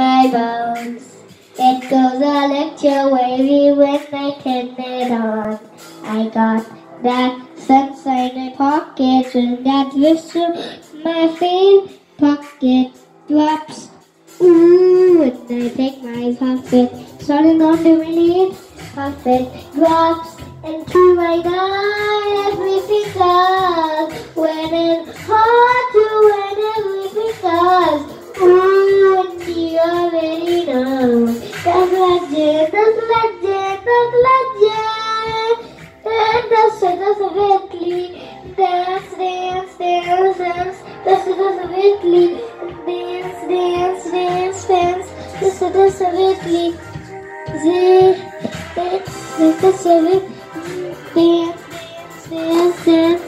my bones. It goes a little wavy when I turn it on. I got that sense in my pocket and that whistle my feet. Pocket drops. Ooh, when I take my puppet, starting on the relief. Puppet drops into my eye. Everything does when it's hard to when everything does. Ooh, and you already know that's legend, that's legend, that's legend. And that's Whitley, dance, dance, dance, dance. That's Whitley, dance, dance, dance, dance. That's Whitley, that's Whitley, dance, dance, dance, dance.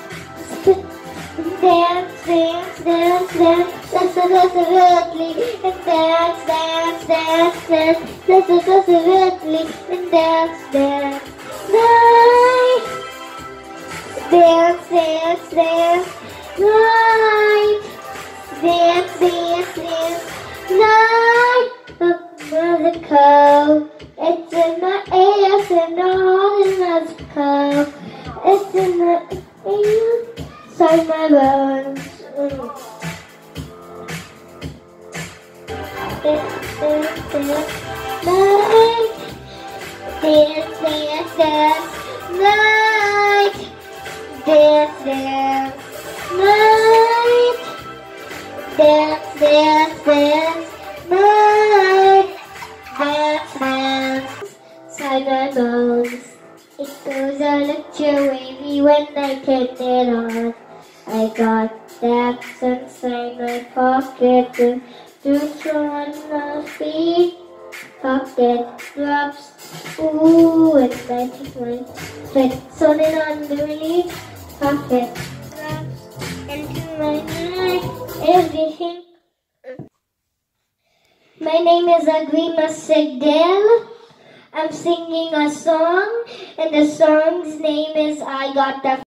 Dance, dance, dance, dance. That's Whitley, and dance, dance, dance, dance. That's Whitley, and dance, dance. Night, dance, dance, dance, night, dance, dance, dance, night. Musical, it's in my ears and all in musical. It's in my ears, inside my bones. Dance, dance, dance, night. Dance, dance, dance, night. Dance, dance, night. Dance, dance, dance, night. Dance, dance, inside my bones. It goes a little wavy when I turn it on. I got that sense in my pocket and juice on my feet. Pocket drops. Ooh, and I take my foot, turning on the relief. Pocket drops into my night. Everything. My name is Agrima Xmas. I'm singing a song, and the song's name is I Got the